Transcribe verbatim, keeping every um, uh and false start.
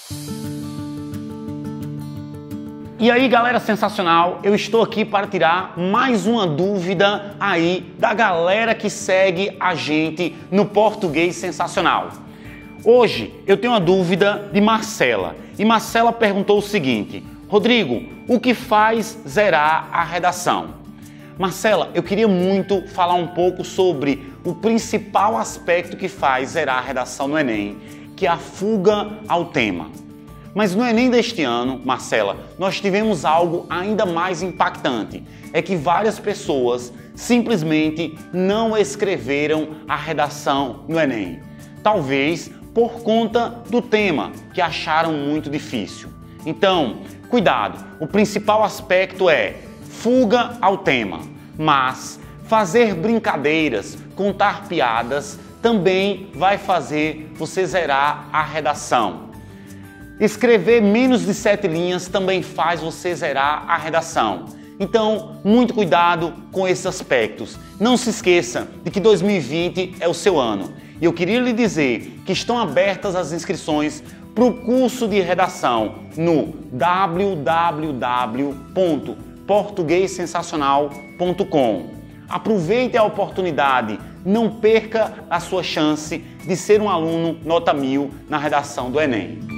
E aí, galera sensacional, eu estou aqui para tirar mais uma dúvida aí da galera que segue a gente no Português Sensacional. Hoje eu tenho uma dúvida de Marcela, e Marcela perguntou o seguinte: Rodrigo, o que faz zerar a redação? Marcela, eu queria muito falar um pouco sobre o principal aspecto que faz zerar a redação no Enem, que é a fuga ao tema. Mas no Enem deste ano, Marcela, nós tivemos algo ainda mais impactante. É que várias pessoas simplesmente não escreveram a redação no Enem. Talvez por conta do tema, que acharam muito difícil. Então, cuidado, o principal aspecto é fuga ao tema. Mas fazer brincadeiras, contar piadas, também vai fazer você zerar a redação. Escrever menos de sete linhas também faz você zerar a redação. Então, muito cuidado com esses aspectos. Não se esqueça de que dois mil e vinte é o seu ano. E eu queria lhe dizer que estão abertas as inscrições para o curso de redação no w w w ponto português sensacional ponto com. Aproveite a oportunidade, não perca a sua chance de ser um aluno nota mil na redação do Enem.